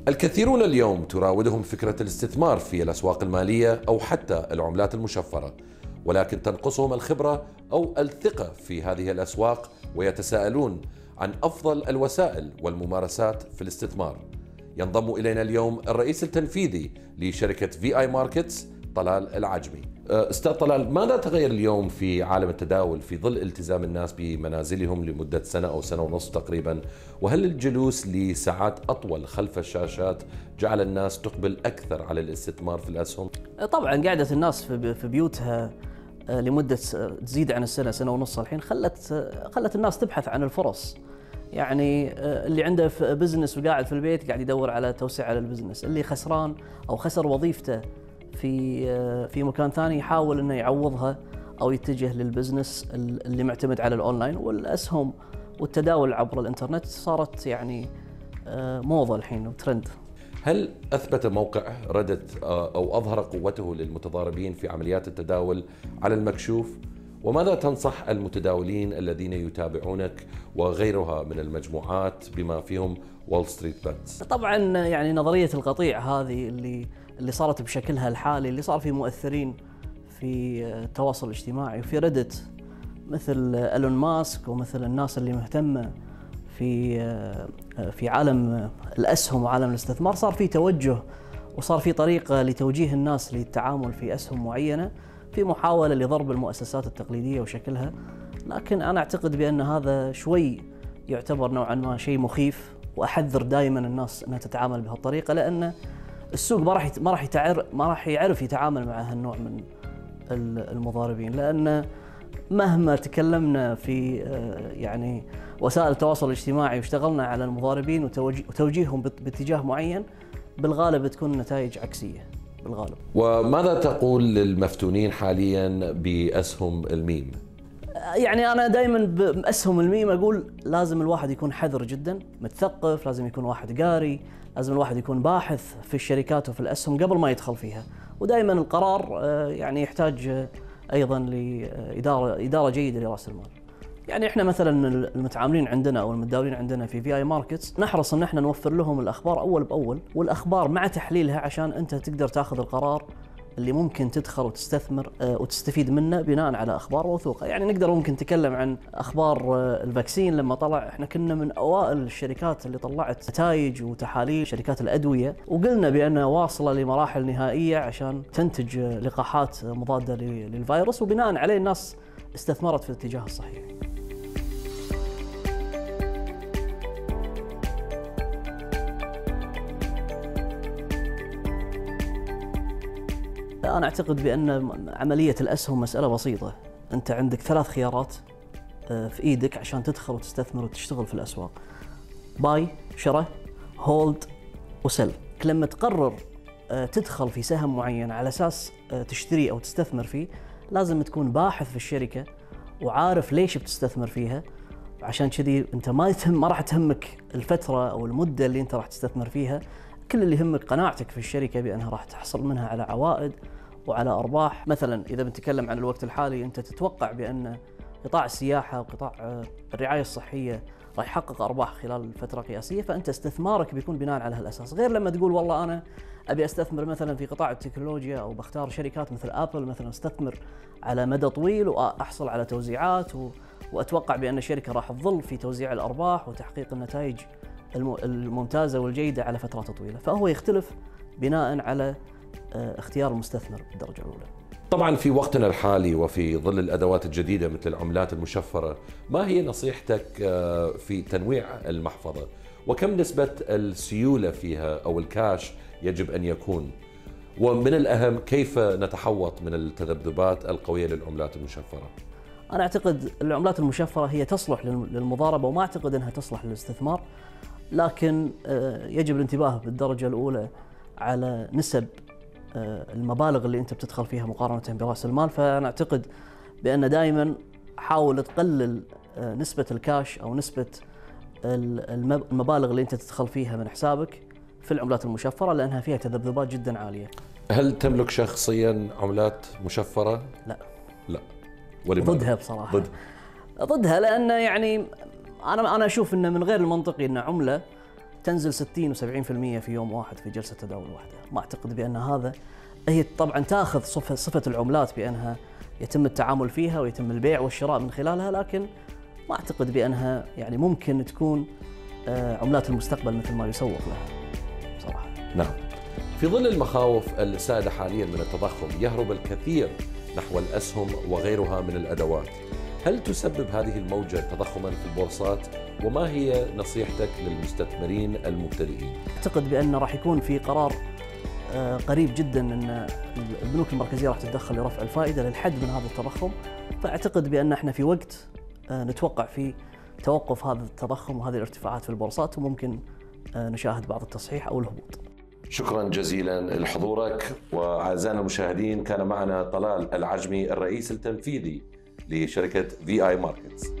الكثيرون اليوم تراودهم فكرة الاستثمار في الأسواق المالية أو حتى العملات المشفرة، ولكن تنقصهم الخبرة أو الثقة في هذه الأسواق، ويتساءلون عن أفضل الوسائل والممارسات في الاستثمار. ينضم إلينا اليوم الرئيس التنفيذي لشركة VI ماركتس، طلال العجمي. أستاذ طلال، ماذا تغير اليوم في عالم التداول في ظل التزام الناس بمنازلهم لمدة سنة أو سنة ونصف تقريبا؟ وهل الجلوس لساعات أطول خلف الشاشات جعل الناس تقبل أكثر على الاستثمار في الأسهم؟ طبعا قعدة الناس في بيوتها لمدة تزيد عن السنة، سنة ونص الحين، خلت الناس تبحث عن الفرص. يعني اللي عنده بزنس وقاعد في البيت قاعد يدور على توسيع على البزنس، اللي خسران أو خسر وظيفته في مكان ثاني يحاول انه يعوضها او يتجه للبزنس اللي معتمد على الاونلاين. والاسهم والتداول عبر الانترنت صارت يعني موضة الحين وترند. هل أثبت موقع ردت أو أظهر قوته للمتضاربين في عمليات التداول على المكشوف؟ وماذا تنصح المتداولين الذين يتابعونك وغيرها من المجموعات بما فيهم وول ستريت بيتس؟ طبعا يعني نظرية القطيع هذه اللي صارت بشكلها الحالي، اللي صار في مؤثرين في التواصل الاجتماعي وفي ردت مثل ألون ماسك ومثل الناس اللي مهتمة في عالم الأسهم وعالم الاستثمار، صار في توجه وصار في طريقة لتوجيه الناس للتعامل في أسهم معينة في محاولة لضرب المؤسسات التقليدية وشكلها. لكن أنا أعتقد بأن هذا شوي يعتبر نوعا ما شيء مخيف، وأحذر دائما الناس أنها تتعامل بهالطريقة، لأن السوق ما راح يعرف يتعامل مع هالنوع من المضاربين. لأن مهما تكلمنا في يعني وسائل التواصل الاجتماعي واشتغلنا على المضاربين وتوجيههم باتجاه معين، بالغالب تكون النتائج عكسية بالغالب. وماذا تقول للمفتونين حاليا بأسهم الميم؟ يعني أنا دائما بأسهم الميم أقول لازم الواحد يكون حذر جدا، متثقف، لازم يكون واحد قاري، لازم الواحد يكون باحث في الشركات وفي الأسهم قبل ما يدخل فيها. ودائما القرار يعني يحتاج أيضا لإدارة جيدة لرأس المال. يعني إحنا مثلا المتعاملين عندنا أو المتداولين عندنا في VI ماركتس نحرص إن إحنا نوفر لهم الأخبار أول بأول، والأخبار مع تحليلها عشان أنت تقدر تاخذ القرار اللي ممكن تدخل وتستثمر وتستفيد منه بناء على أخبار موثوقة. يعني نقدر ممكن نتكلم عن أخبار الفاكسين لما طلع، إحنا كنا من أوائل الشركات اللي طلعت نتائج وتحاليل شركات الأدوية، وقلنا بأنها واصلة لمراحل نهائية عشان تنتج لقاحات مضادة للفيروس، وبناء عليه الناس استثمرت في الاتجاه الصحيح. أنا أعتقد بأن عملية الأسهم مسألة بسيطة. أنت عندك 3 خيارات في إيدك عشان تدخل وتستثمر وتشتغل في الأسواق: باي، شراء، هولد، وسل. لما تقرر تدخل في سهم معين على أساس تشتري أو تستثمر فيه، لازم تكون باحث في الشركة وعارف ليش بتستثمر فيها. عشان كذي أنت ما راح تهمك الفترة أو المدة اللي أنت راح تستثمر فيها، كل اللي يهمك قناعتك في الشركة بأنها راح تحصل منها على عوائد وعلى أرباح. مثلا إذا بنتكلم عن الوقت الحالي، أنت تتوقع بأن قطاع السياحة وقطاع الرعاية الصحية راح يحقق أرباح خلال فترة قياسية، فأنت استثمارك بيكون بناء على هالأساس. غير لما تقول والله أنا أبي أستثمر مثلا في قطاع التكنولوجيا أو بختار شركات مثل أبل مثلا أستثمر على مدى طويل وأحصل على توزيعات وأتوقع بأن الشركة راح تظل في توزيع الأرباح وتحقيق النتائج الممتازة والجيدة على فترات طويلة. فهو يختلف بناء على اختيار المستثمر بالدرجة الأولى. طبعا في وقتنا الحالي وفي ظل الأدوات الجديدة مثل العملات المشفرة، ما هي نصيحتك في تنويع المحفظة؟ وكم نسبة السيولة فيها أو الكاش يجب أن يكون؟ ومن الأهم، كيف نتحوط من التذبذبات القوية للعملات المشفرة؟ أنا أعتقد العملات المشفرة هي تصلح للمضاربة، وما أعتقد أنها تصلح للاستثمار. لكن يجب الانتباه بالدرجة الأولى على نسب المبالغ اللي أنت بتدخل فيها مقارنة برأس المال. فأنا أعتقد بأن دائما حاول تقلل نسبة الكاش أو نسبة المبالغ اللي أنت تدخل فيها من حسابك في العملات المشفرة، لأنها فيها تذبذبات جدا عالية. هل تملك شخصيا عملات مشفرة؟ لا. ولماذا؟ ضدها بصراحة. ضدها لأن يعني أنا أشوف أنه من غير المنطقي أن عملة تنزل 60 و70% في يوم واحد في جلسة تداول واحدة. ما أعتقد بأن هذا، هي طبعا تأخذ صفة العملات بأنها يتم التعامل فيها ويتم البيع والشراء من خلالها، لكن ما أعتقد بأنها يعني ممكن تكون عملات المستقبل مثل ما يسوق لها صراحة. نعم. في ظل المخاوف السائدة حاليا من التضخم يهرب الكثير نحو الأسهم وغيرها من الأدوات. هل تسبب هذه الموجة تضخما في البورصات؟ وما هي نصيحتك للمستثمرين المبتدئين؟ أعتقد بأن راح يكون في قرار قريب جدا أن البنوك المركزية راح تتدخل لرفع الفائدة للحد من هذا التضخم، فأعتقد بأن احنا في وقت نتوقع فيه توقف هذا التضخم وهذه الارتفاعات في البورصات، وممكن نشاهد بعض التصحيح أو الهبوط. شكرا جزيلا لحضورك. وأعزائنا المشاهدين، كان معنا طلال العجمي الرئيس التنفيذي لشركة VI Markets.